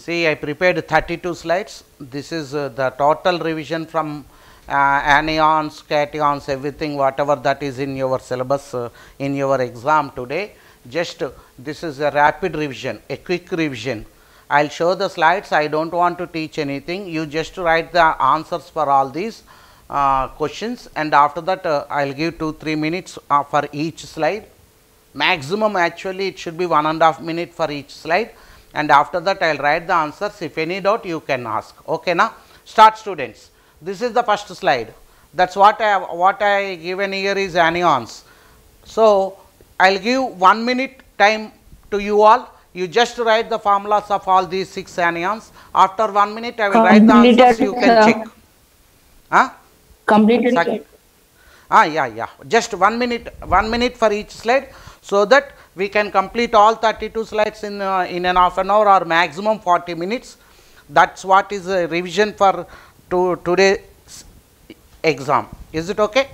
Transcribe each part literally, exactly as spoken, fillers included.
See, I prepared thirty-two slides. This is uh, the total revision from uh, anions, cations, everything, whatever that is in your syllabus, uh, in your exam today. Just uh, this is a rapid revision, a quick revision. I will show the slides. I do not want to teach anything. You just write the answers for all these uh, questions, and after that uh, I will give two three minutes uh, for each slide. Maximum actually it should be one and a half minute for each slide, and after that I will write the answers. If any doubt you can ask. Okay, now start, students. This is the first slide. That is what I have, what I given here is anions. So, I will give one minute time to you all. You just write the formulas of all these six anions. After one minute I will write the answers, you can check. Huh? Completed. Sec ah, yeah, yeah. Just one minute, one minute for each slide, so that we can complete all thirty-two slides in uh, in an half an hour or maximum forty minutes. That's what is a revision for to today's exam. Is it okay?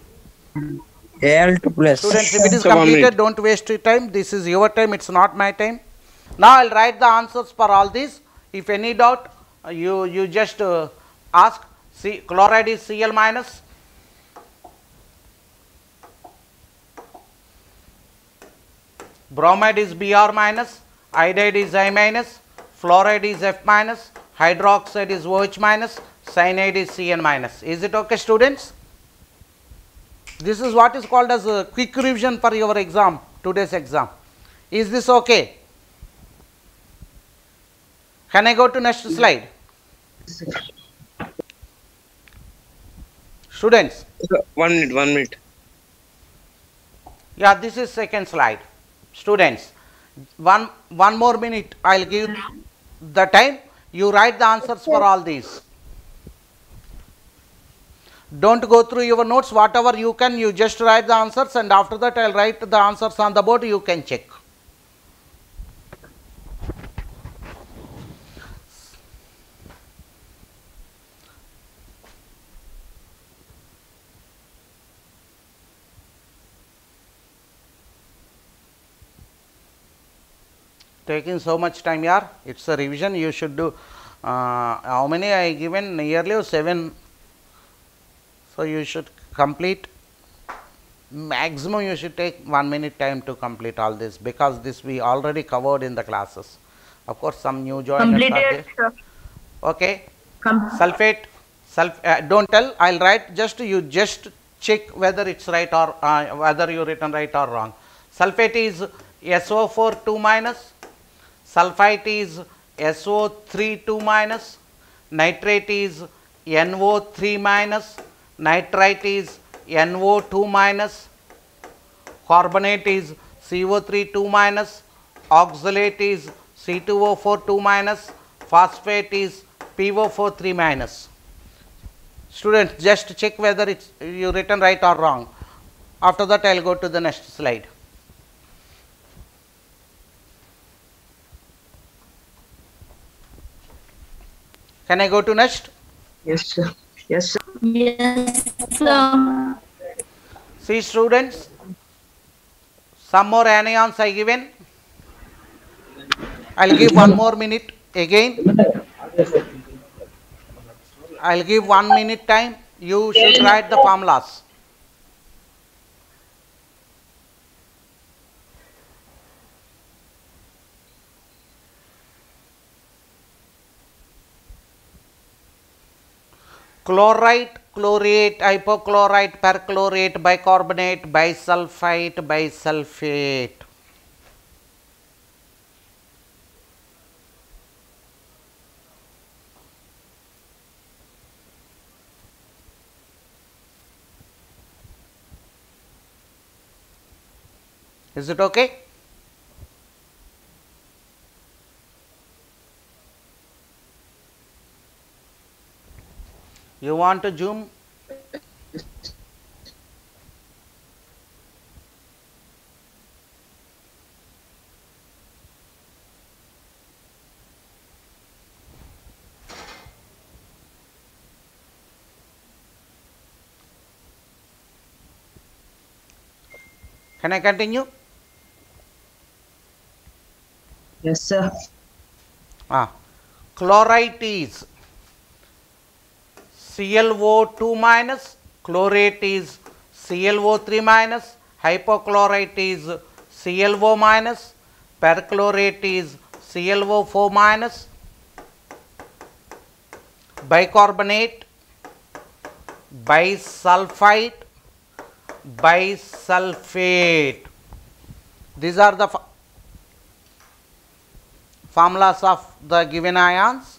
L two plus. Students, if it is completed, don't waste your time. This is your time, it's not my time. Now I'll write the answers for all these. If any doubt, uh, you you just uh, ask. See, chloride is Cl minus. Bromide is Br minus. Iodide is I minus. Fluoride is F minus. Hydroxide is OH minus. Cyanide is Cn minus. Is it okay, students? This is what is called as a quick revision for your exam, today's exam. Is this okay? Can I go to next slide? Students. One minute, one minute. Yeah, this is second slide. Students, one, one more minute I will give the time. You write the answers for all these. Don't go through your notes, whatever you can, you just write the answers, and after that I will write the answers on the board, you can check. Taking so much time, yaar. It's a revision. You should do. Uh, how many I given? Nearly seven. So you should complete. Maximum you should take one minute time to complete all this, because this we already covered in the classes. Of course, some new joiners are there. Sir. Okay. Com Sulfate. Sulf. Uh, don't tell. I'll write. Just you just check whether it's right or uh, whether you written right or wrong. Sulfate is S O four two minus. Sulfite is S O three two minus, nitrate is N O three minus, nitrite is N O two minus, carbonate is C O three two minus, oxalate is C two O four two minus, phosphate is P O four three minus. Students, just check whether it's you written right or wrong. After that, I will go to the next slide. Can I go to next? Yes, sir. Yes, sir. Yes, sir. See, students, some more anions I given. I will give one more minute again. I will give one minute time. You should write the formulas. Chloride, chlorate, hypochlorite, perchlorate, bicarbonate, bisulfite, bisulfate. Is it okay? You want to zoom? Can I continue? Yes, sir. Ah, chlorite is C l O two minus, chlorate is C l O three minus, hypochlorite is C l O minus, perchlorate is C l O four minus, bicarbonate, bisulfite, bisulfate. These are the formulas of the given ions.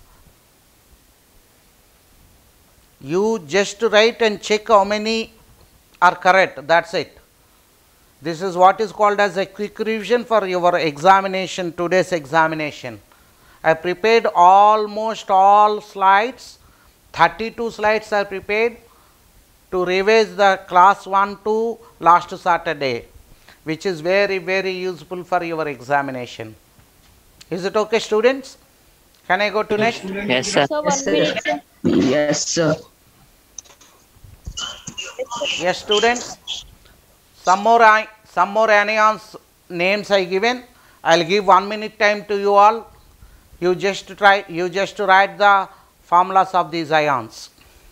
You just write and check how many are correct, that is it. This is what is called as a quick revision for your examination, today's examination. I prepared almost all slides, thirty-two slides I prepared to revise the class one to last Saturday, which is very very useful for your examination. Is it okay, students? Can I go to next? Yes, sir. Sir, one minute, sir. Yes, sir. Yes, students. Some more I, some more anions names I given. I'll give one minute time to you all. You just try. You just write the formulas of these ions.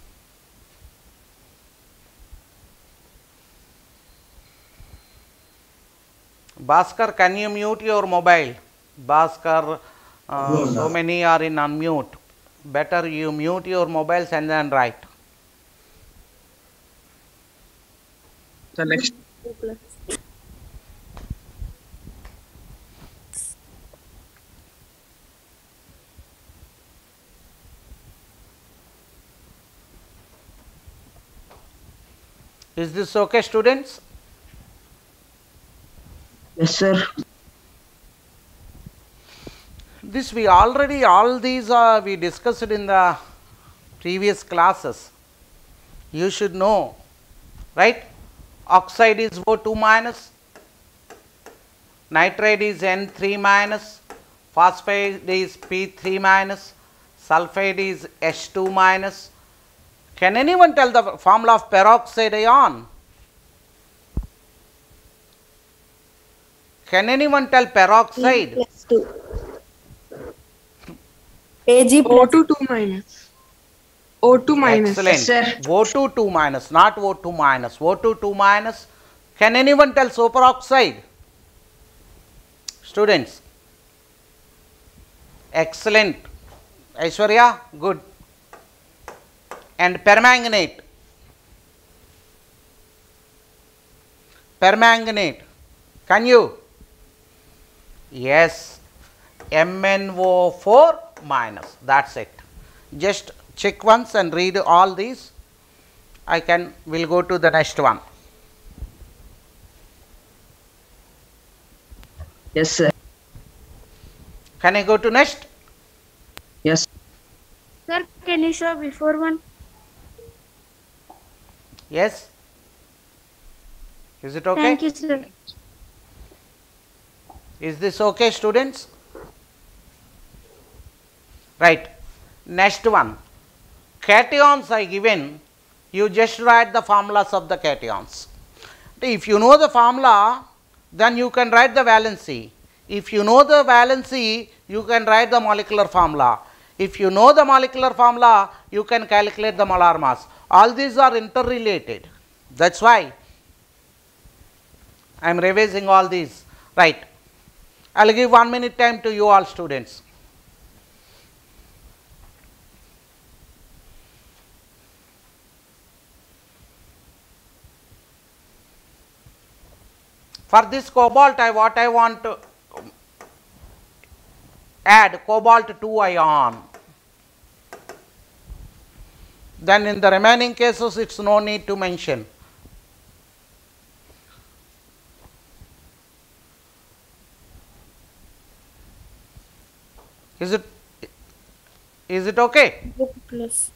Bhaskar, can you mute your mobile? Bhaskar, uh, so many are in unmute. Better you mute your mobiles and then write. The next. Is this okay, students? Yes, sir. This we already, all these uh, we discussed in the previous classes. You should know, right? Oxide is O two minus, nitride is N three minus, phosphide is P three minus, sulfide is H two minus. Can anyone tell the formula of peroxide ion? Can anyone tell peroxide? Plus two. Ag O plus two two minus. O two minus. Excellent. sir. O two two minus, not O two minus. O two two minus. Can anyone tell superoxide? Students. Excellent. Aishwarya, good. And permanganate. Permanganate. Can you? Yes. M n O four minus. That's it. Just check once and read all these. I can, will go to the next one. Yes, sir. Can I go to next? Yes. Sir, can you show before one? Yes. Is it okay? Thank you, sir. Is this okay, students? Right. Next one. Cations I given. You just write the formulas of the cations. If you know the formula, then you can write the valency. If you know the valency, you can write the molecular formula. If you know the molecular formula, you can calculate the molar mass. All these are interrelated. That's why I am revising all these. Right. I will give one minute time to you all students. For this cobalt, I what I want to add cobalt two ion. Then in the remaining cases, it's no need to mention. Is it is it okay? Plus.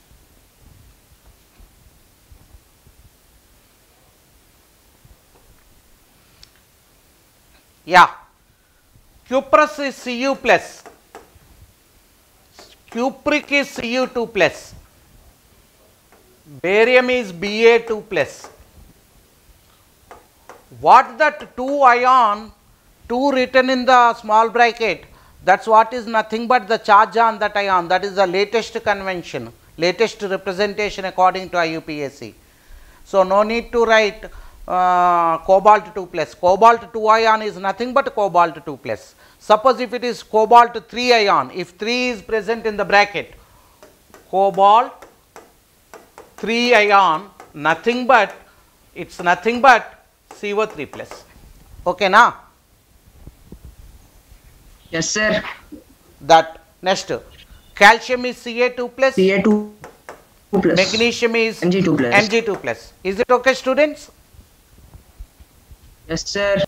Yeah. Cuprous is C U plus. Cupric is C U two plus. Barium is B A two plus. What that two ion, two written in the small bracket, That is what is nothing but the charge on that ion. That is the latest convention, latest representation according to I U P A C. So, no need to write uh, cobalt two plus. Cobalt two ion is nothing but cobalt two plus. Suppose if it is cobalt three ion, if three is present in the bracket, cobalt three ion, nothing but, it is nothing but C O three plus. Okay, na? Yes, sir. That next, calcium is C A two plus, C A two plus. magnesium is M G two plus. M G two plus. Is it okay, students? Yes, sir.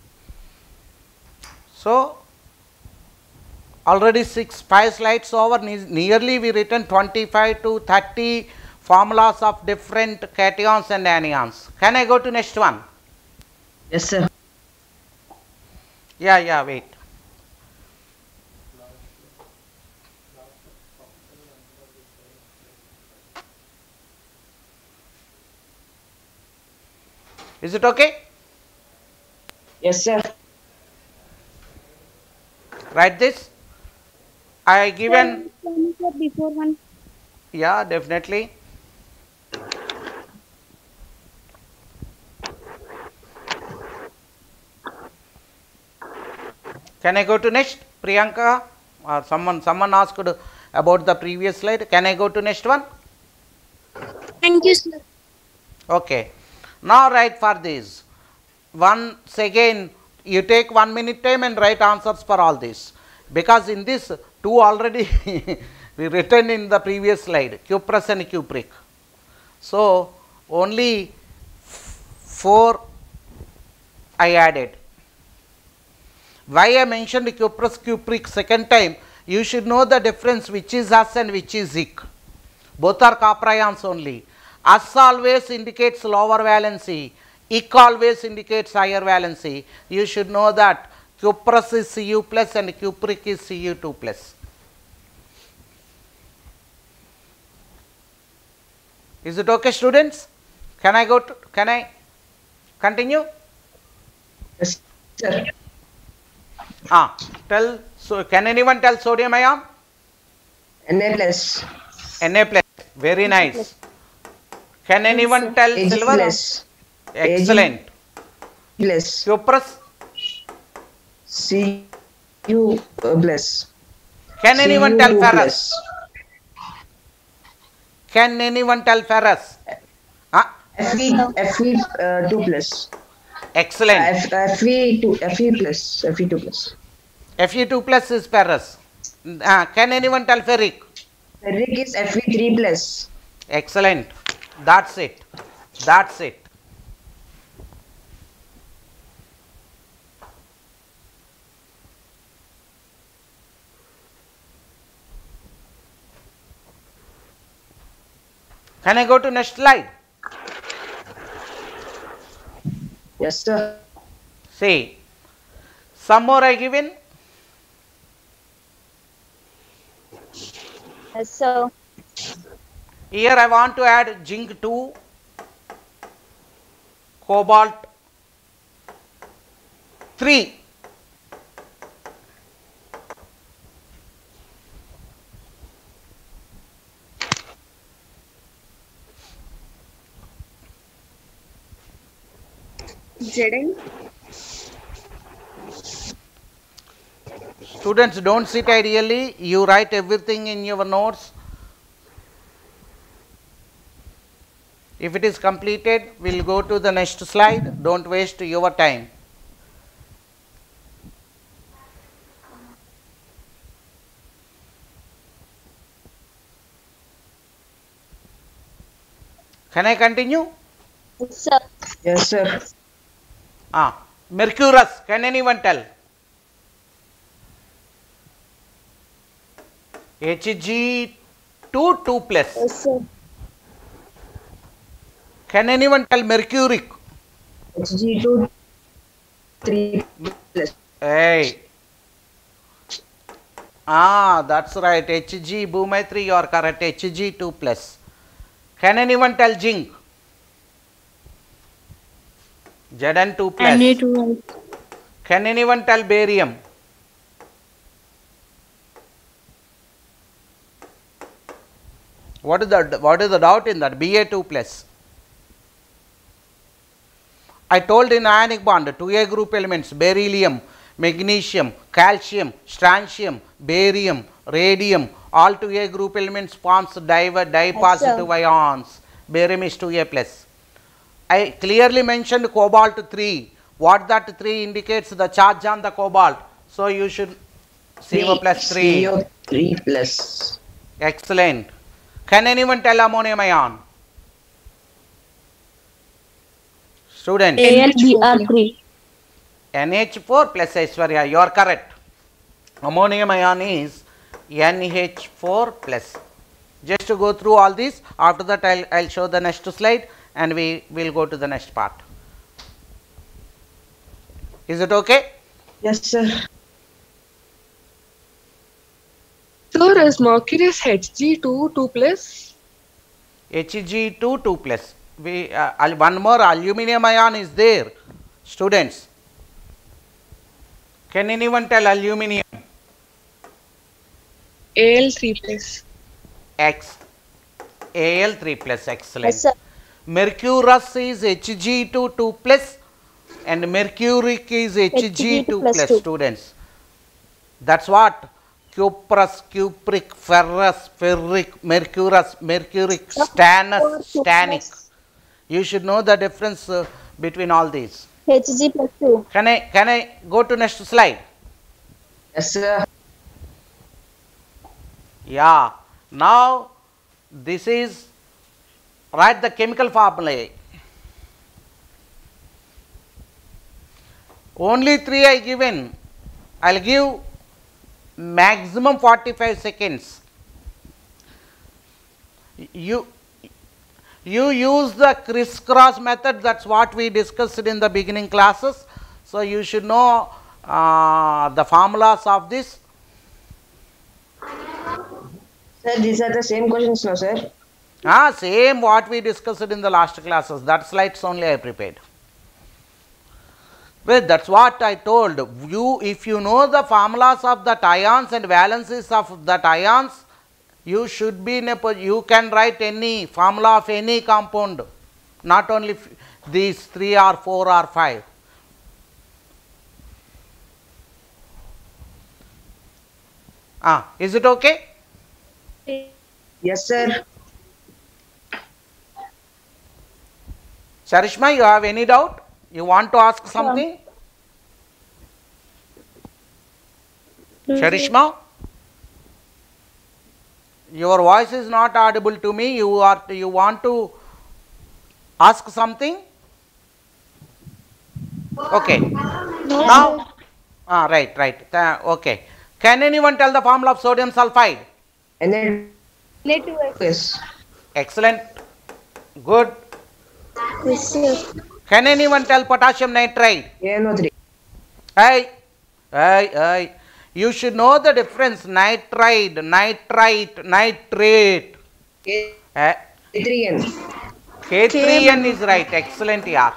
So, already six, five slides over, nearly we written twenty-five to thirty formulas of different cations and anions. Can I go to next one? Yes, sir. Yeah, yeah, wait. Is it okay? Yes, sir. Write this. I given, Can you show before one? yeah, definitely. Can I go to next, Priyanka? Or someone, someone asked about the previous slide. Can I go to next one? Thank you, sir. Okay. Now write for this. Once again, you take one minute time and write answers for all this. Because in this, two already we written in the previous slide, cuprous and cupric. So, only four I added. Why I mentioned cuprous cupric second time, you should know the difference which is us and which is zinc. Both are copper ions only. Us always indicates lower valency, ic always indicates higher valency. You should know that cuprous is Cu plus and cupric is C U two plus. Is it okay, students? Can I go to, can I continue? Yes, sir. Ah, tell, so can anyone tell sodium ion? Na plus. Na plus, very nice. Can anyone tell Ag silver? plus. Excellent. Plus. Cuprous? C U plus. Can anyone tell C U ferrous? Can anyone tell ferrous? Ah, Fe Fe uh, two plus. excellent. F Fe two Fe plus Fe two plus. Fe two plus is ferrous. Ah, can anyone tell ferric? Ferric is Fe three plus. Excellent. That's it. That's it. Can I go to next slide? Yes, sir. See, some more I given. Yes, sir. Here I want to add zinc two, cobalt three. Zn. Students, don't sit ideally, you write everything in your notes. If it is completed, we will go to the next slide. Don't waste your time. Can I continue? Yes, sir. Yes, sir. Ah, mercurous, can anyone tell? H G two two plus. Yes, sir. Can anyone tell mercuric? H G two three plus. Hey. Ah, that's right. H G, Bhumaitre, you are correct. H G two plus. Can anyone tell zinc? Zn two plus. I need to write. Can anyone tell barium? What is the what is the doubt in that? B A two plus. I told in ionic bond two A group elements beryllium, magnesium, calcium, strontium, barium, radium, all two A group elements forms di, di positive ions. Barium is two A plus. I clearly mentioned cobalt three. What that three indicates? The charge on the cobalt. So you should C O plus three. C O three plus. Excellent. Can anyone tell ammonium ion? Students. A L B R three. N H four plus Aishwarya, you are correct. Ammonium ion is N H four plus. Just to go through all this, after that I'll, I'll show the next slide and we will go to the next part. Is it okay? Yes, sir. Sir, is mercury is H G two two plus? H G two two plus. We uh, al- one more aluminum ion is there. Students, can anyone tell aluminum? A L three plus. X. A L three plus. Excellent. Yes, sir. Mercurous is H G two two plus and mercuric is H G two plus, two. students. That's what cuprous, cupric, ferrous, ferric, mercurous, mercuric, stannous, stannic. You should know the difference uh, between all these. H G plus two. Can I can I go to next slide? Yes, sir. Yeah. Now this is write the chemical formula. Only three I given. I'll give maximum forty-five seconds. You you use the crisscross method. That's what we discussed in the beginning classes. So you should know uh, the formulas of this. Sir, these are the same questions, no, sir? Ah, same what we discussed in the last classes. That slides only I prepared. Well, that's what I told you. If you know the formulas of that ions and valencies of that ions, you should be in a po- you can write any formula of any compound, not only f- these three or four or five. Ah, is it okay? Yes, sir. Charishma, you have any doubt? You want to ask something? Charishma? Your voice is not audible to me. You are you want to ask something? Okay. Now, ah, right, right. Tha- okay. Can anyone tell the formula of sodium sulfide? And then, N two X. yes. Excellent. Good. Yes, sir. Can anyone tell potassium nitride? A N O three. Hey, hey, hey. You should know the difference. Nitride, nitrite, nitrate. K Eh, three N. K three N is right. Excellent, yeah.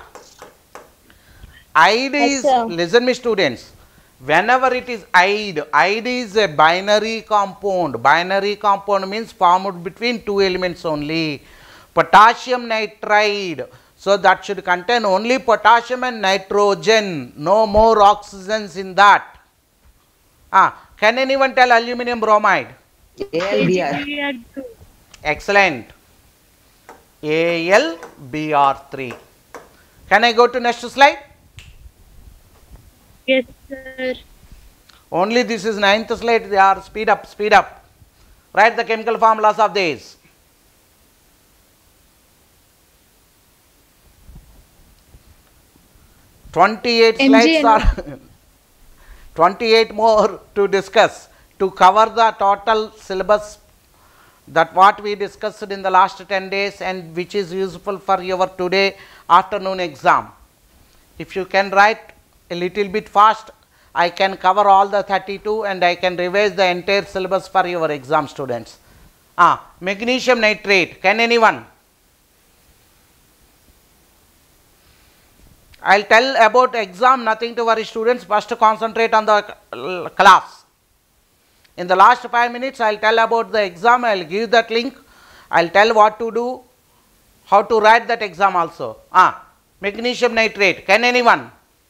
Ide Yes, is, sir. listen me students, whenever it is ide, ide is a binary compound. Binary compound means formed between two elements only. Potassium nitride. So that should contain only potassium and nitrogen. No more oxygens in that. Ah, can anyone tell aluminum bromide? A L B R. Excellent. A L B R three. Can I go to next slide? Yes, sir. Only this is ninth slide. They are speed up, speed up. Write the chemical formulas of these. twenty-eight M G slides are twenty-eight more to discuss to cover the total syllabus that what we discussed in the last ten days and which is useful for your today afternoon exam. If you can write a little bit fast, I can cover all the thirty-two and I can revise the entire syllabus for your exam students. Ah, magnesium nitrate. Can anyone? I'll tell about exam, nothing to worry students, first concentrate on the uh, class. In the last five minutes, I'll tell about the exam, I'll give that link I'll tell what to do, how to write that exam also. Ah, magnesium nitrate. Can anyone?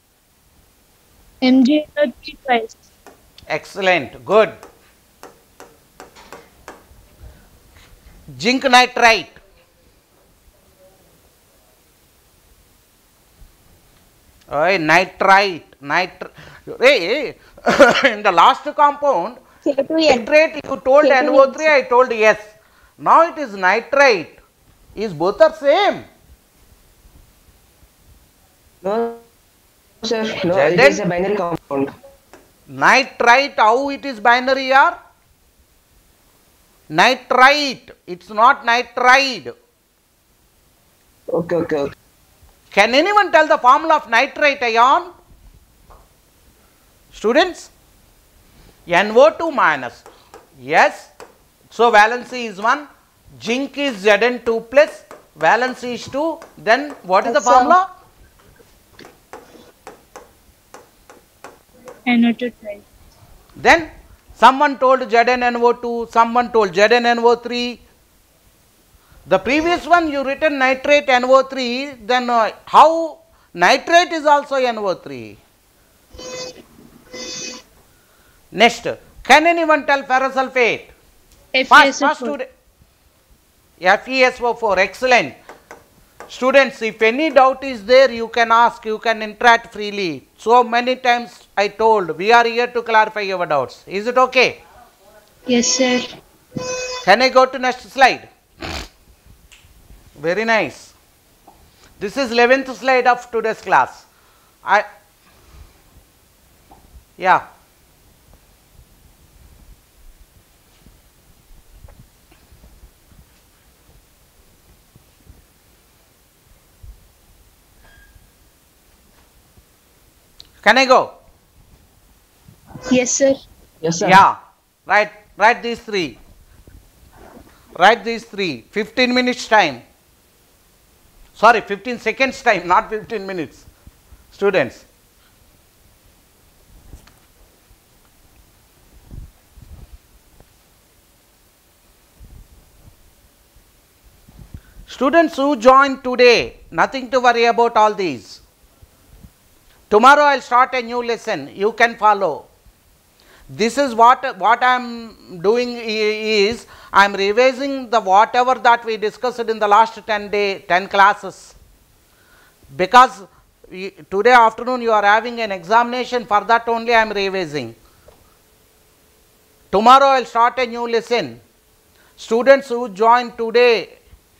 M G N O three twice. Excellent. Good. Zinc nitrite. Oh, nitrite. Nitr hey, in the last compound, K two N. nitrate you told K two N O three, I told yes. Now it is nitrite. Is both are same? No, sir. No, Then- it is a binary compound. Nitrite, how it is binary are? Nitrite. It's not nitride. Okay, okay, okay. Can anyone tell the formula of nitrite ion? Students? N O two minus. Yes. So valency is one. Zinc is Z N two plus. Valency is two. Then what is the Yes, sir. formula? N O two twice. Then someone told Z N N O two, someone told Z N N O three. The previous one you written nitrate N O three, then uh, how nitrate is also N O three? Next, can anyone tell ferrosulfate? Fast, fast student. F E S O four, excellent. Students, if any doubt is there, you can ask, you can interact freely. So many times I told, we are here to clarify your doubts. Is it okay? Yes, sir. Can I go to next slide? Very nice. This is eleventh slide of today's class. I, yeah. Can I go? Yes, sir. Yes, sir. Yeah. Write, write these three. Write these three. fifteen minutes time. Sorry, fifteen seconds time, not fifteen minutes. Students. Students who joined today, nothing to worry about all these. Tomorrow I will start a new lesson. You can follow. This is what what I am doing is I am revising the whatever that we discussed in the last ten day ten classes, because we, today afternoon you are having an examination. For that only I am revising. Tomorrow I will start a new lesson. Students who join today,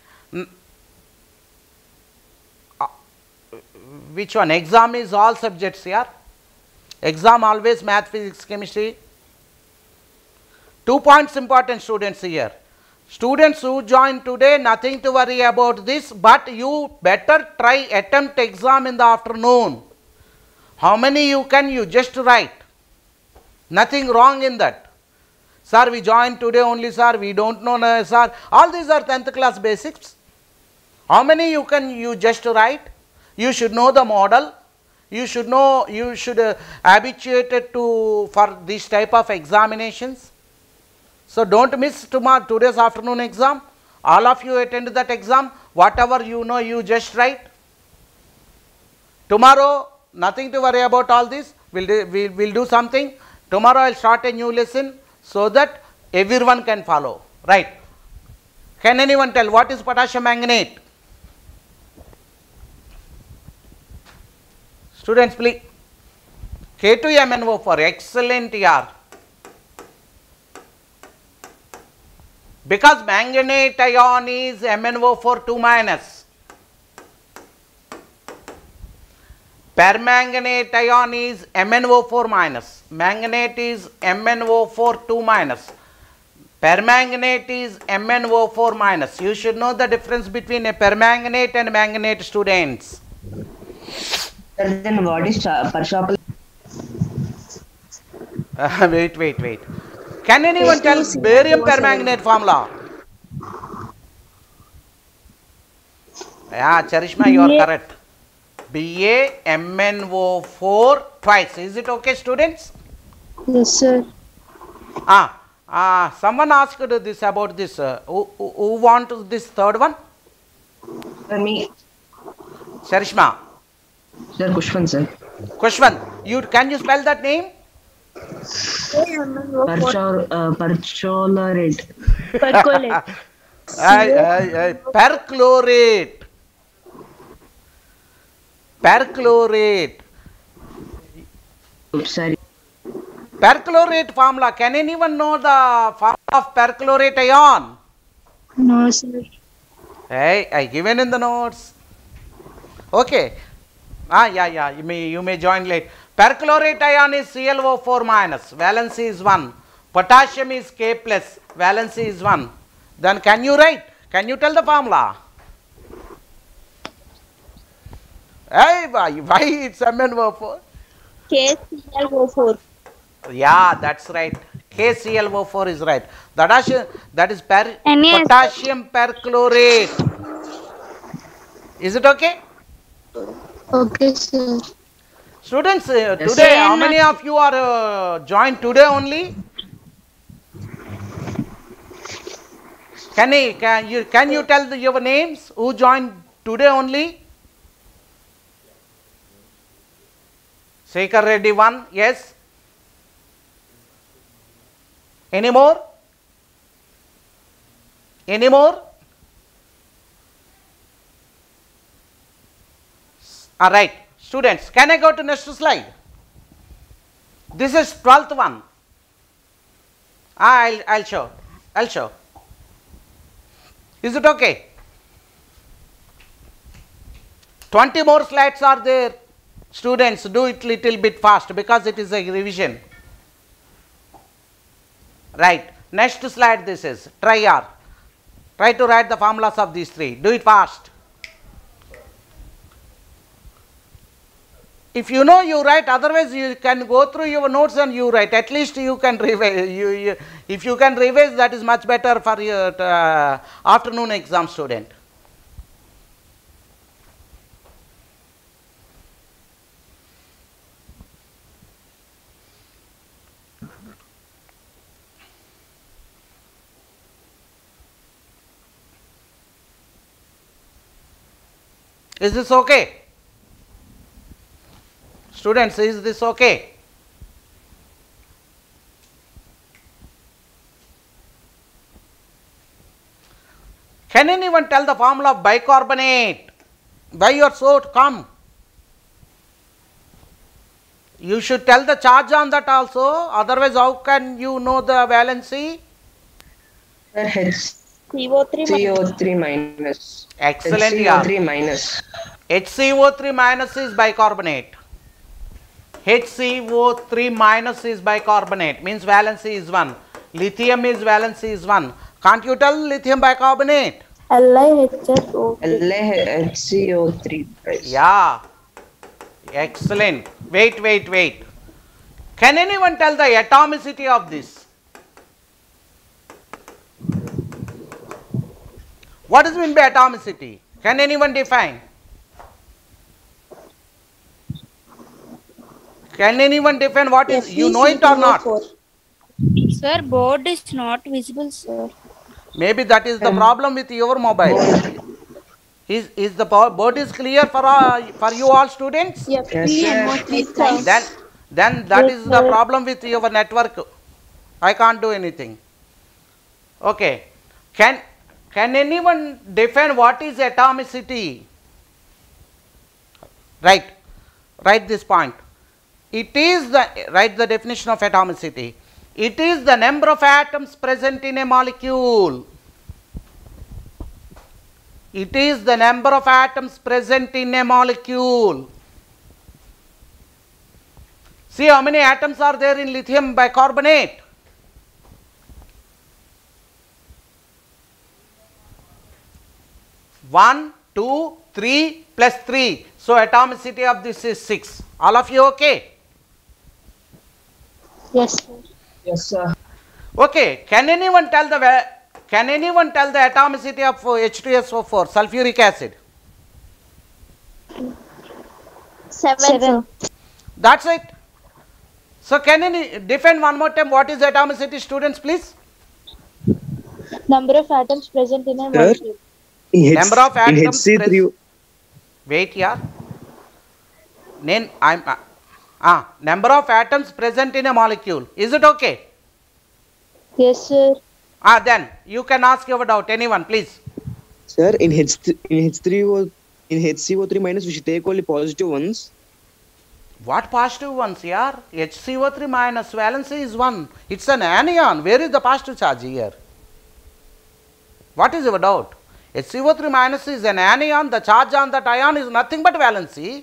uh, which one? Exam is all subjects here. Exam always math, physics, chemistry. Two points important, students, here. Students who join today, nothing to worry about this, but you better try attempt exam in the afternoon. How many you can, you just write. Nothing wrong in that. Sir, we joined today only, sir, we don't know, no, sir. All these are tenth class basics. How many you can, you just write. You should know the model. You should know, you should uh, habituated to for this type of examinations. So don't miss tomorrow today's afternoon exam. All of you attend that exam. Whatever you know, you just write. Tomorrow, nothing to worry about all this. We'll do, we'll, we'll do something. Tomorrow I'll start a new lesson so that everyone can follow. Right? Can anyone tell what is potassium manganate? Students, please. K two M N O four, excellent here. Because manganate ion is M N O four two minus. Permanganate ion is M N O four minus. Manganate is M N O four two minus. Permanganate is M N O four minus. You should know the difference between a permanganate and manganate, students. Then what is Parshapal? Uh, wait, wait, wait. Can anyone Yes, tell yes, barium yes. permanganate formula? Yeah, Charishma, you are B A correct. B A M N O four twice. Is it okay, students? Yes, sir. Ah, Uh, someone asked this about this. Uh, who, who, who wants this third one? Sir, me. Sarishma. Sir, Kushwan, sir. Kushwan, you can you spell that name? Perchor, uh, perchlorate. Percolate. I, I, I, perchlorate. Perchlorate. Oops, sorry. Perchlorate formula. Can anyone know the formula of perchlorate ion? No, sir. Hey, I given in the notes. Okay. Ah, yeah, yeah. You may you may join late. Perchlorate ion is C l O four minus. Valency is one. Potassium is K plus. Valency is one. Then can you write? Can you tell the formula? Hey, why, why it's M n O four? K C l O four. Yeah, that's right. K C l O four is right. That is, that is per, N A S. potassium perchlorate. Is it okay? Okay, sir. Students, uh, Yes, today, sir. how many of you are uh, joined today only? Can you, can you, can you tell the, your names who joined today only? Sekhar Reddy one, yes. Any more? Any more? All right, students, can I go to next slide? This is twelfth one. I'll, I'll show, I'll show. Is it okay? twenty more slides are there. Students, do it little bit fast because it is a revision. Right. Next slide this is. Try R. Try to write the formulas of these three. Do it fast. If you know, you write. Otherwise, you can go through your notes and you write. At least you can revise. You, you, if you can revise, that is much better for your uh, afternoon exam student. Is this okay? Students, is this okay? Can anyone tell the formula of bicarbonate? Why you are so calm? You should tell the charge on that also. Otherwise, how can you know the valency? Sir, H C O three. C O three minus. Excellent, H C O three minus. H C O three minus is bicarbonate. H C O three minus is bicarbonate, means valency is one. Lithium is valency is one. Can't you tell lithium bicarbonate? L I H S O. L A H C O three. Yeah. Excellent. Wait, wait, wait. Can anyone tell the atomicity of this? What does mean by atomicity? Can anyone define? Can anyone define what is, you know it or not? Sir, board is not visible, sir. Maybe that is the problem with your mobile. Is, is the power- board is clear for, uh, for you all students? Yes, sir. Then, then that is the problem with your network. I can't do anything. Okay. Can, can anyone define what is atomicity? Right. Write this point. It is the, write the definition of atomicity. It is the number of atoms present in a molecule. It is the number of atoms present in a molecule. See how many atoms are there in lithium bicarbonate? one, two, three plus three. So atomicity of this is six. All of you okay? Yes. Yes, sir. Okay. Can anyone tell the can anyone tell the atomicity of H two S O four, sulfuric acid? Seven. Seven. That's it. So can you define one more time what is atomicity, students, please? Number of atoms present in a Sir? molecule. In H, Number of in atoms H C three. pres- Wait here. Then I'm uh, ah number of atoms present in a molecule. Is it okay? Yes, sir. Ah, then you can ask your doubt. Anyone, please. Sir, in H in H three O in H C O three minus we should take only positive ones. What positive ones here? H C O three minus valency is one. It's an anion. Where is the positive charge here? What is your doubt? H C O three minus is an anion. The charge on that ion is nothing but valency.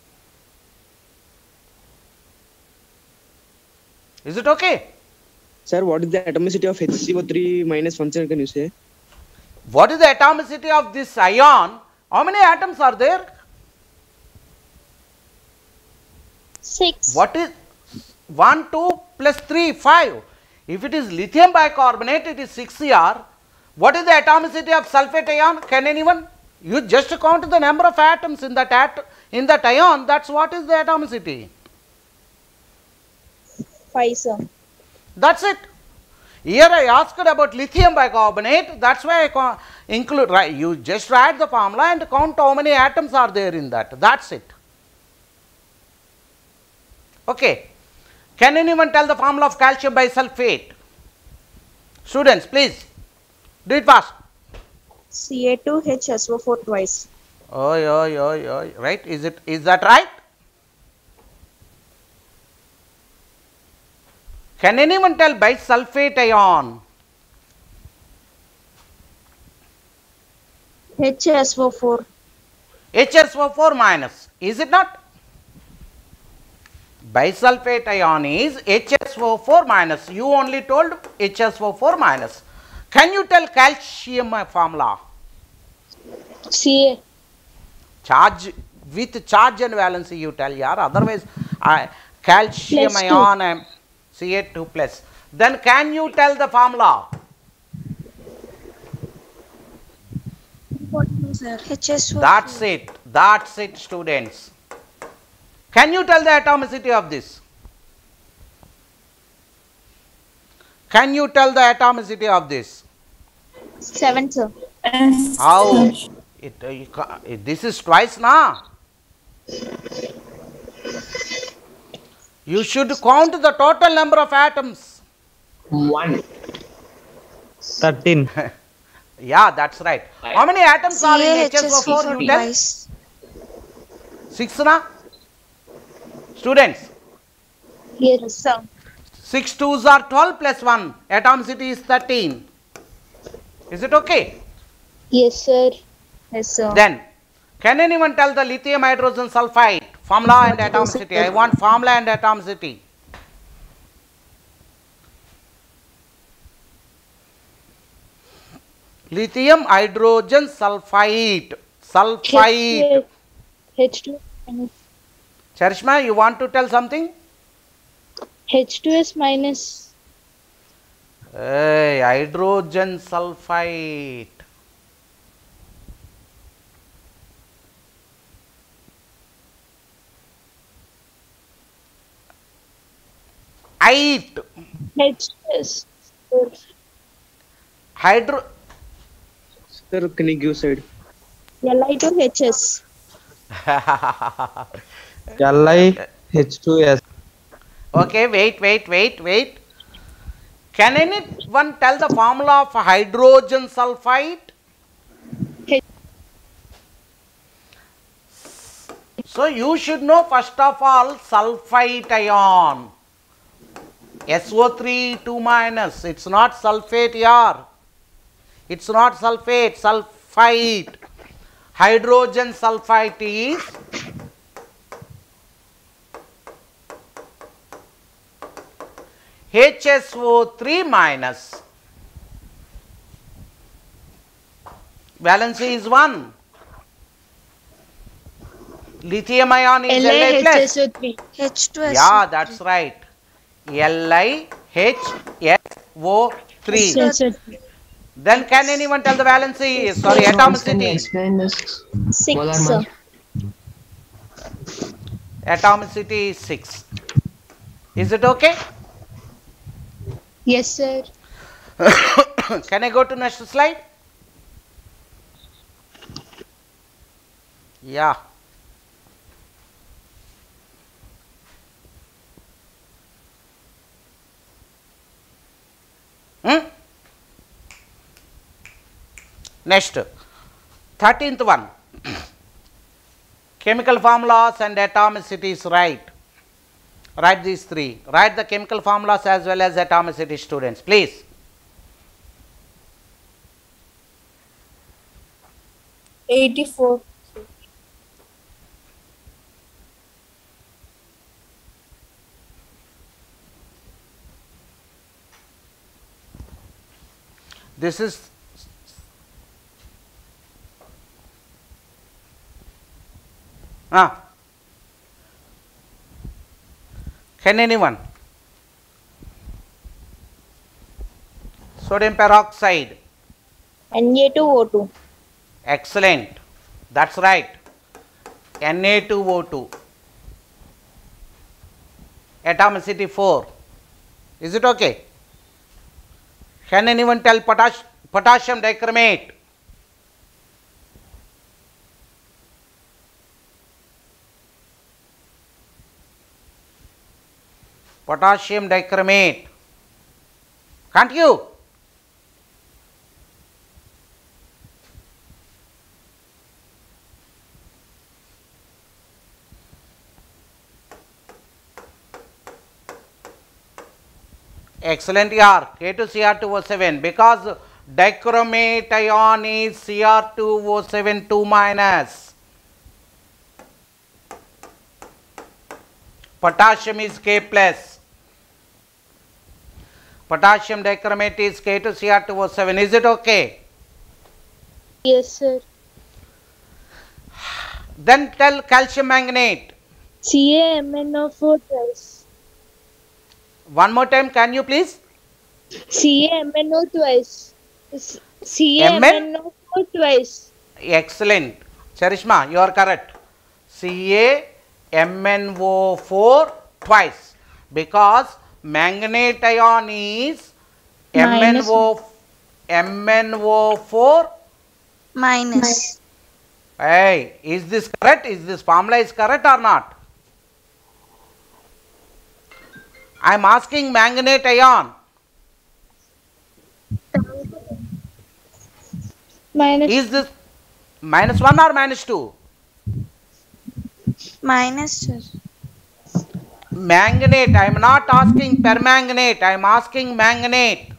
Is it okay? Sir, what is the atomicity of H C O three minus once again, can you say? What is the atomicity of this ion? How many atoms are there? Six. What is one, two plus three, five. If it is lithium bicarbonate, it is six here. What is the atomicity of sulfate ion? Can anyone? You just count the number of atoms in that at in that ion. That's what is the atomicity. Five, sir. That's it. Here I asked about lithium bicarbonate. That's why I co- include. Right, you just write the formula and count how many atoms are there in that. That's it. Okay. Can anyone tell the formula of calcium bisulfate? Students, please do it fast. C A two H S O four twice. Oh, oh, oh, oh, right? Is it? Is that right? Can anyone tell bisulfate ion? H S O four. H S O four minus. Is it not? Bisulfate ion is H S O four minus. You only told H S O four minus. Can you tell calcium formula? C A. Charge with charge and valency you tell, yaar. Otherwise, uh, calcium Plus two. ion um, C A two plus. Then can you tell the formula? H S O. That's it. That's it, students. Can you tell the atomicity of this? Can you tell the atomicity of this? Seven, sir. How? It, uh, you ca- it- this is twice, na? You should count the total number of atoms. One. thirteen. Yeah, that's right. How many atoms are in H S O four? You tell? Six, na? Students, Yes, sir. six twos are twelve plus one. Atomicity is thirteen. Is it okay? Yes, sir. Yes, sir. Then, can anyone tell the lithium hydrogen sulfide formula and atomicity? I want formula and atomicity. Lithium hydrogen sulfide. Sulfide. H two. Charishma, you want to tell something? H two S minus. Hey, hydrogen sulfide. Ite. H two S. Hydro. Sir, can you give side? L I two H S. L I H two S. Okay, wait, wait, wait, wait. Can anyone tell the formula of hydrogen sulfide? H- So you should know first of all sulfite ion. S O three two minus. It's not sulfate here. It's not sulfate, sulfite. Hydrogen sulfite is H S O three minus. Valency is one. Lithium ion is L I Li H plus. S O three. H two S. Yeah, that's right. L I H S O three. Then can anyone tell the valency? Sorry, Can you atomicity. explain this? Molar Six, sir. mass? Atomicity is six. Is it okay? Yes, sir. Can I go to next slide? Yeah. Hmm? Next, thirteenth one. Chemical formulas and atomicities, right. Write these three. Write the chemical formulas as well as atomicity, students, please. eighty-four. This is ah. Can anyone? Sodium peroxide. N A two O two. Excellent. That's right. N A two O two. Atomicity four. Is it okay? Can anyone tell potash potassium dichromate? Potassium dichromate. Can't you? Excellent, yaar. K two C R two O seven, because dichromate ion is C R two O seven two minus. Potassium is K plus. Potassium dichromate is K two C R two O seven. Is it okay? Yes, sir. Then tell calcium manganate. C A M N O four twice. One more time, can you please? C A M N O twice. C A M N O four twice. Excellent. Charishma, you are correct. C A M N O four twice, because manganate ion is M N O, M N O four Minus. Hey, is this correct? Is this formula is correct or not? I am asking manganate ion. Minus. Is this minus one or minus two? Minus, sir. Manganate. I am not asking permanganate. I am asking manganate.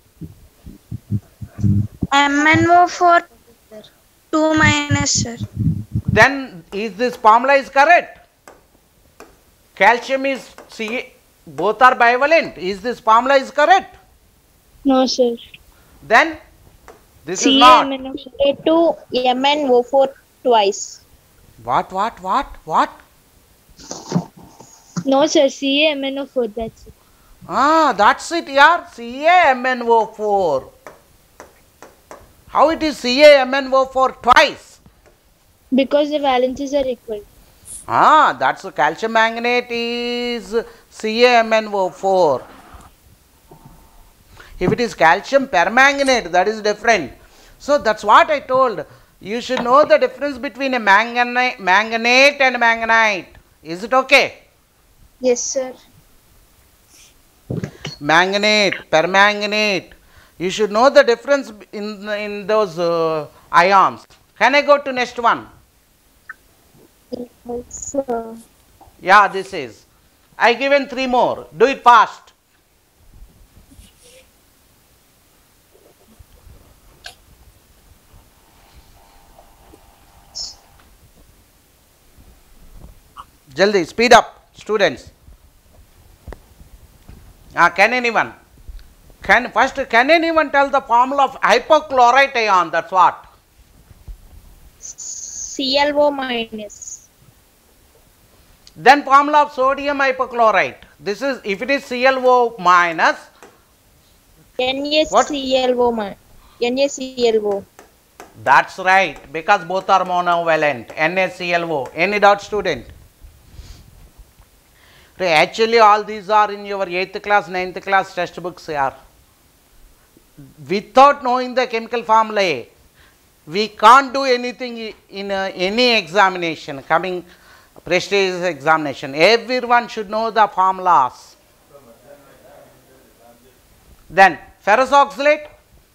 M N O four two minus, sir. Then is this formula is correct? Calcium is C. Both are bivalent. Is this formula is correct? No, sir. Then this is C A not. M N O A two M N O four twice. What, what, what, what? No, sir. C A M N O four. That's it. Ah, that's it, yaar. C A M N O four. How it is C A M N O four twice? Because the valences are equal. Ah, that's the calcium manganate is C A M N O four. If it is calcium permanganate, that is different. So that's what I told. You should know the difference between a manganate, manganate and manganite. Is it okay? Yes, sir. Manganate, permanganate. You should know the difference in in those uh, ions. Can I go to next one? Yes, sir. Yeah, this is. I given three more. Do it fast. Jaldi, speed up, students. Ah, can anyone? Can first can anyone tell the formula of hypochlorite ion? That's what. C L O minus. Then formula of sodium hypochlorite. This is if it is C L O minus. What? NaClO minus. NaClO. That's right, because both are monovalent. NaClO. Any doubt, student? Actually, all these are in your eighth class, ninth class textbooks. Yaar. Without knowing the chemical formulae, we can't do anything in uh, any examination, coming prestigious examination. Everyone should know the formulas. Then, ferrous oxalate.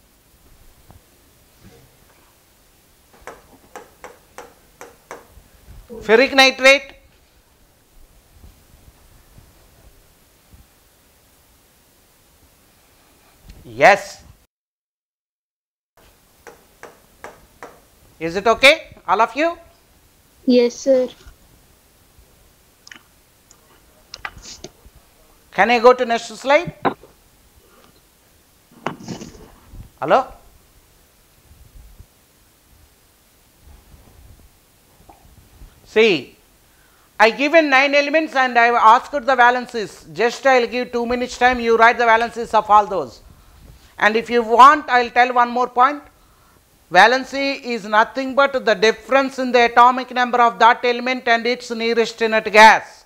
Ferric nitrate. Yes. Is it okay, all of you? Yes, sir. Can I go to next slide? Hello? See, I given nine elements and I asked the valences. Just I will give two minutes time, you write the valences of all those. And if you want, I will tell one more point. Valency is nothing but the difference in the atomic number of that element and its nearest net gas.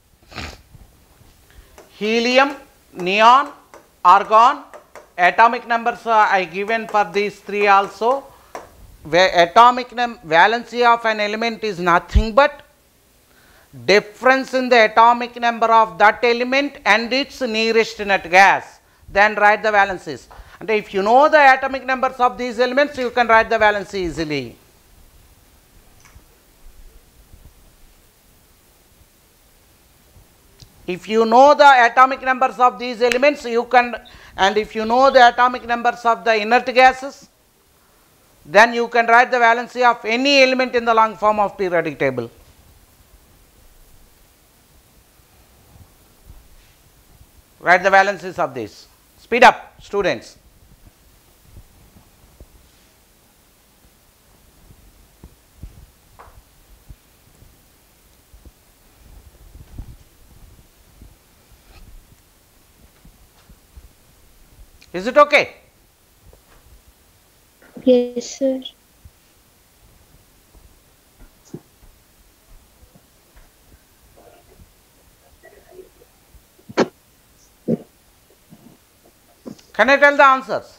Helium, neon, argon, atomic numbers are I given for these three also. Where atomic valency of an element is nothing but difference in the atomic number of that element and its nearest net gas. Then write the valencies. And if you know the atomic numbers of these elements, you can write the valency easily. If you know the atomic numbers of these elements, you can, and if you know the atomic numbers of the inert gases, then you can write the valency of any element in the long form of periodic table. Write the valencies of this. Speed up, students. Is it okay? Yes, sir. Can I tell the answers?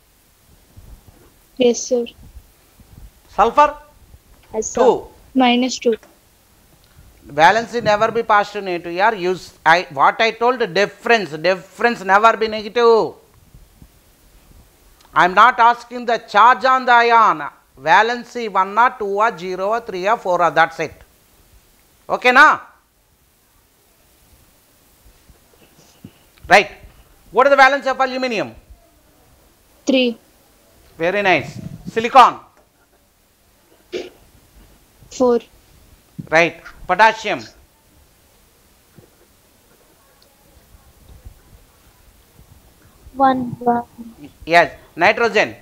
Yes, sir. Sulfur? Yes, two. Minus two. Valency never be positive negative. Here, use I what I told difference. Difference never be negative. I am not asking the charge on the ion. Valency one or two or zero or three or four or that's it. Okay, na? Right. What is the valence of aluminium? Three. Very nice. Silicon? Four. Right. Potassium? One. One. Yes. Nitrogen?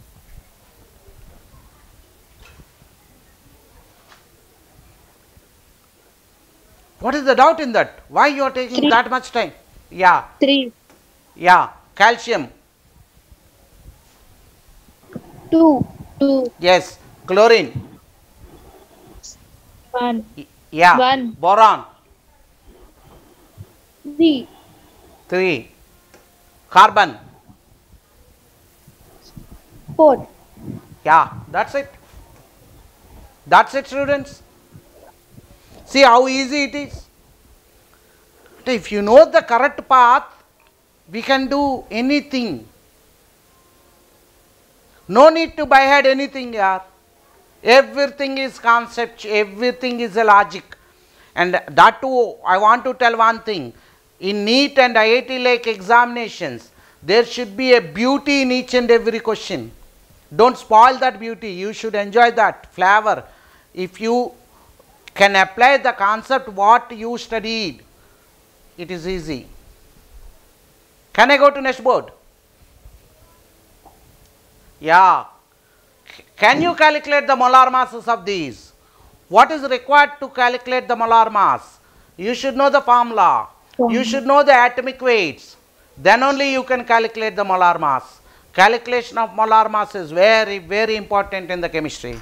What is the doubt in that? Why you are taking Three. that much time? Yeah. Three. Yeah. Calcium? Two. Two. Yes. Chlorine? One. Y- Yeah. One. Boron? Three. three. Carbon? Four. Yeah. That's it. That's it, students. See how easy it is. If you know the correct path, we can do anything. No need to by head anything here. Everything is concept, everything is a logic. And that too, I want to tell one thing. In NEET and I I T like examinations, there should be a beauty in each and every question. Don't spoil that beauty. You should enjoy that flavor. If you can apply the concept what you studied, it is easy. Can I go to next board? Yeah. Can you calculate the molar masses of these? What is required to calculate the molar mass? You should know the formula. You should know the atomic weights. Then only you can calculate the molar mass. Calculation of molar mass is very, very important in the chemistry.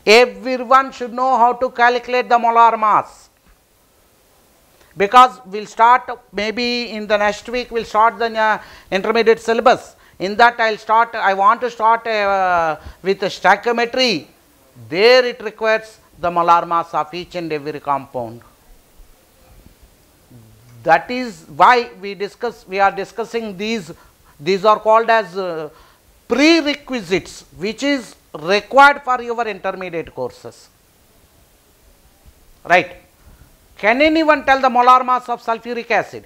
Everyone should know how to calculate the molar mass, because we will start maybe in the next week we will start the uh, intermediate syllabus. In that I will start, I want to start uh, with stoichiometry. There it requires the molar mass of each and every compound. That is why we discuss, we are discussing these, these are called as uh, prerequisites, which is required for your intermediate courses, right. Can anyone tell the molar mass of sulfuric acid?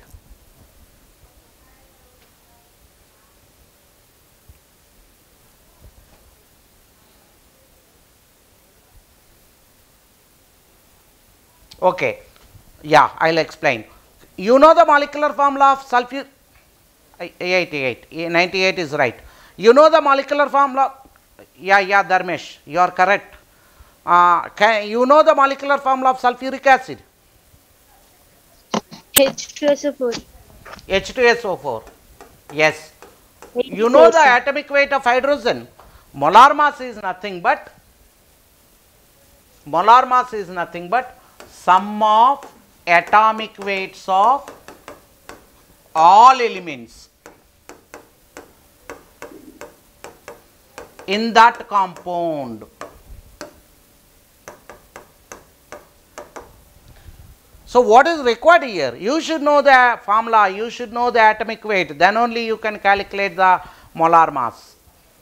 Okay, yeah, I will explain. You know the molecular formula of sulfur, eighty-eight, ninety-eight is right. You know the molecular formula, yeah, yeah, Dharmesh, you are correct. Uh, can, you know the molecular formula of sulfuric acid? H two S O four. H two S O four, yes. You know the atomic weight of hydrogen? Molar mass is nothing but, molar mass is nothing but sum of atomic weights of all elements in that compound. So, what is required here? You should know the formula, you should know the atomic weight, then only you can calculate the molar mass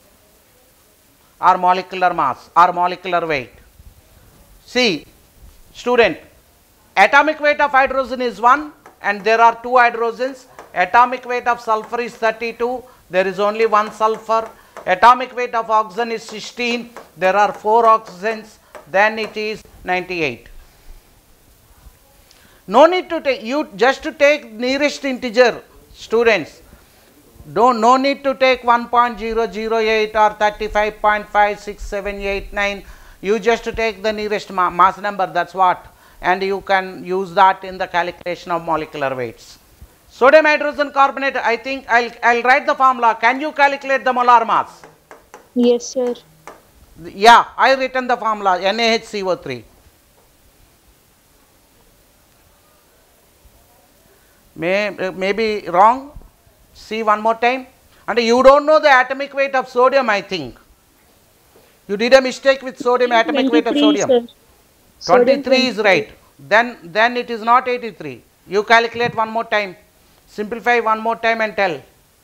or molecular mass or molecular weight. See, student, atomic weight of hydrogen is one and there are two hydrogens. Atomic weight of sulfur is thirty-two, there is only one sulfur. Atomic weight of oxygen is sixteen, there are four oxygens, then it is ninety-eight. No need to take, you just to take nearest integer, students. Don't, no need to take one point zero zero eight or thirty-five point five six seven eight nine. You just to take the nearest ma mass number, that's what. And you can use that in the calculation of molecular weights. Sodium hydrogen carbonate, I think I'll, I'll write the formula. Can you calculate the molar mass? Yes, sir. Yeah, I written the formula, N A H C O three. May, may be wrong. See one more time. And you don't know the atomic weight of sodium, I think. You did a mistake with sodium, atomic weight of sodium. Sir. twenty-three is right. Then, then it is not eighty-three. You calculate one more time. Simplify one more time and tell.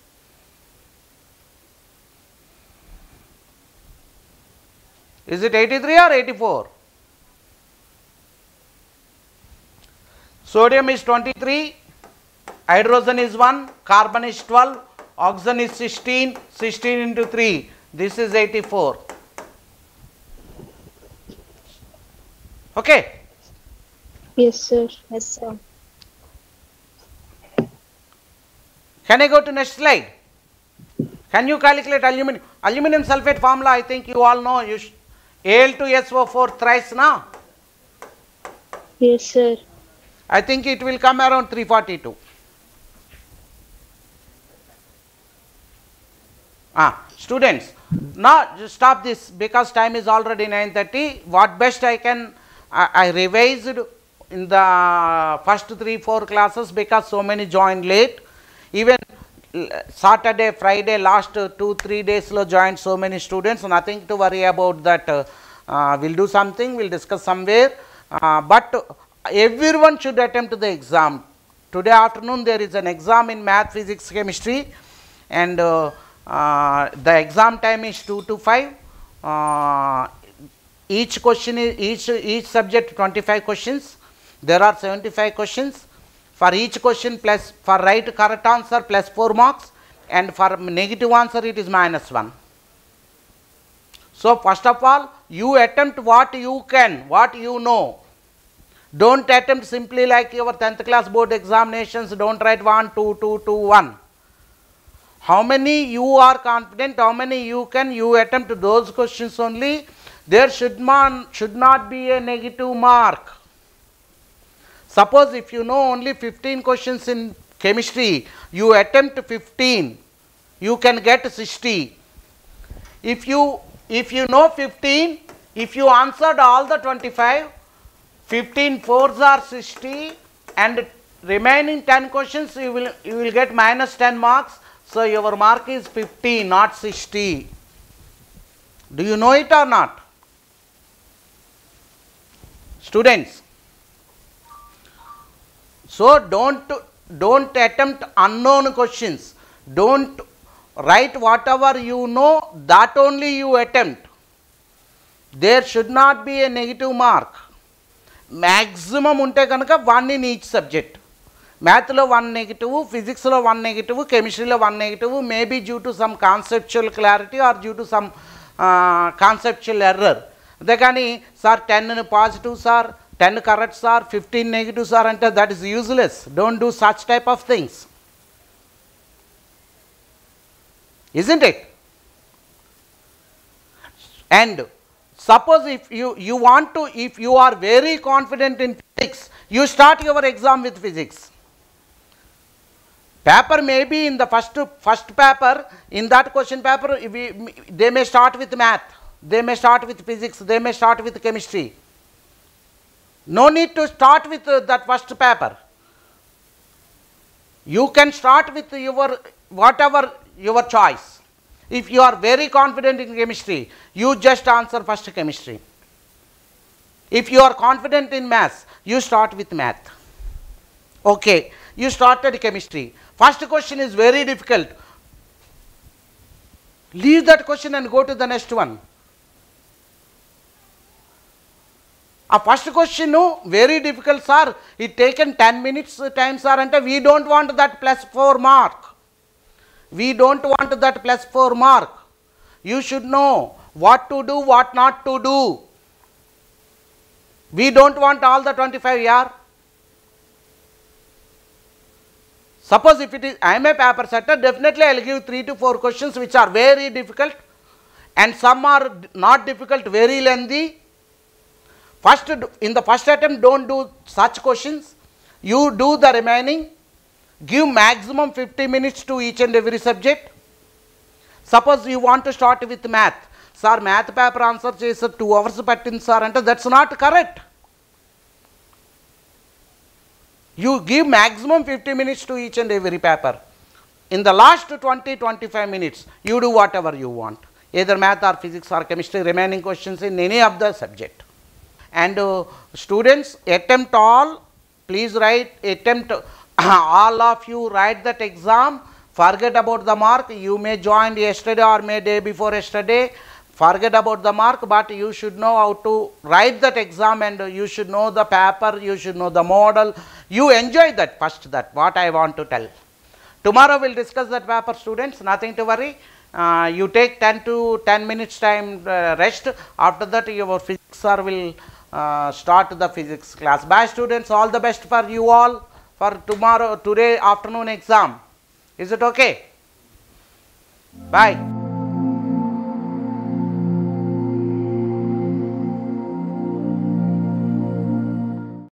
Is it eighty-three or eighty-four? Sodium is twenty-three. Hydrogen is one, carbon is twelve, oxygen is sixteen, sixteen into three, this is eighty-four. Okay? Yes, sir. Yes, sir. Can I go to next slide? Can you calculate aluminum? Aluminum sulfate formula, I think you all know. You A L two S O four thrice now. Yes, sir. I think it will come around three forty-two. Ah, students, now just stop this because time is already nine thirty. What best I can, I, I revised in the first three, four classes because so many joined late. Even Saturday, Friday, last two, three days lo joined so many students. Nothing to worry about that. Uh, uh, we'll do something, we'll discuss somewhere. Uh, but everyone should attempt the exam. Today afternoon there is an exam in math, physics, chemistry, and uh, uh, the exam time is two to five. Uh, each question is, each, each subject twenty-five questions. There are seventy-five questions. For each question plus, for right correct answer plus four marks, and for negative answer it is minus one. So first of all, you attempt what you can, what you know. Don't attempt simply like your tenth class board examinations, don't write one, two, two, two, one. How many you are confident, how many you can, you attempt those questions only. There should not, should not be a negative mark. Suppose if you know only fifteen questions in chemistry, you attempt fifteen, you can get sixty. If you, if you know fifteen, If you answered all the twenty-five, fifteen fours are sixty, and remaining ten questions you will you will get minus ten marks. So your mark is fifty, not sixty. Do you know it or not? Students, so don't don't attempt unknown questions. Don't write whatever you know, that only you attempt. There should not be a negative mark. Maximum unte kanuka one in each subject. Math lo one negative, physics lo one negative, chemistry lo one negative, maybe due to some conceptual clarity or due to some uh, conceptual error. Dekani sir ten positive sir, ten correct sir, fifteen negative sir ante that is useless. Don't do such type of things. Isn't it? And suppose if you, you want to, if you are very confident in physics, you start your exam with physics. Paper may be in the first, first paper, in that question paper, we, they may start with math, they may start with physics, they may start with chemistry. No need to start with uh, that first paper. You can start with your, whatever your choice. If you are very confident in chemistry, you just answer first chemistry. If you are confident in maths, you start with math. Okay, you started chemistry. First question is very difficult. Leave that question and go to the next one. A first question, no, very difficult, sir. It taken ten minutes time, sir, and we don't want that plus four mark. We don't want that plus four mark. You should know what to do, what not to do. We don't want all the twenty-five, yeah. Suppose if it is, I am a paper setter, definitely I will give three to four questions which are very difficult, and some are not difficult, very lengthy. First, in the first attempt, don't do such questions. You do the remaining. Give maximum fifty minutes to each and every subject. Suppose you want to start with math. Sir, math paper answer chese two hours pattin sir ante that's not correct. You give maximum fifty minutes to each and every paper. In the last twenty to twenty-five minutes, you do whatever you want. Either math or physics or chemistry, remaining questions in any of the subject. And uh, students, attempt all. Please write, attempt all of you write that exam. Forget about the mark. You may join yesterday or may day before yesterday. Forget about the mark, but you should know how to write that exam, and you should know the paper, you should know the model. You enjoy that first, that what I want to tell. Tomorrow we will discuss that paper, students, nothing to worry. Uh, you take ten to ten minutes time uh, rest. After that your physics sir will uh, start the physics class. Bye students, all the best for you all for tomorrow, today afternoon exam. Is it okay? Bye.